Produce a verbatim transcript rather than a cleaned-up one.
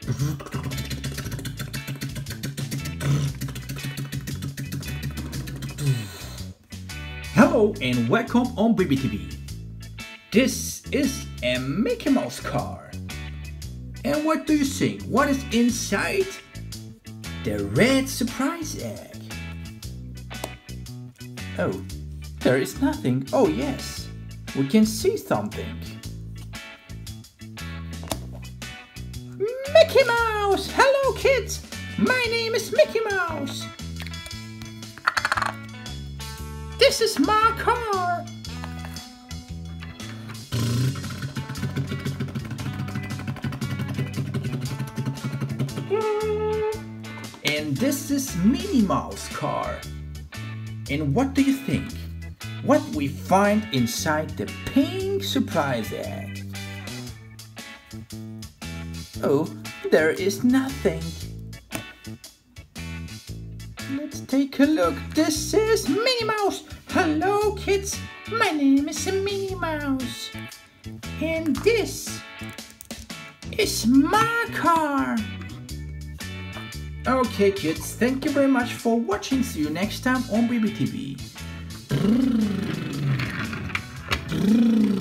Hello and welcome on Baby T V. This is a Mickey Mouse car. And what do you think? What is inside? The red surprise egg. Oh, there is nothing. Oh yes, we can see something. Mickey Mouse! Hello kids! My name is Mickey Mouse. This is my car. And this is Minnie Mouse car. And what do you think? What we find inside the pink surprise egg? Oh, there is nothing. Let's take a look. This is Minnie Mouse. Hello kids, my name is Minnie Mouse. And this is my car. Okay kids, thank you very much for watching. See you next time on Baby T V.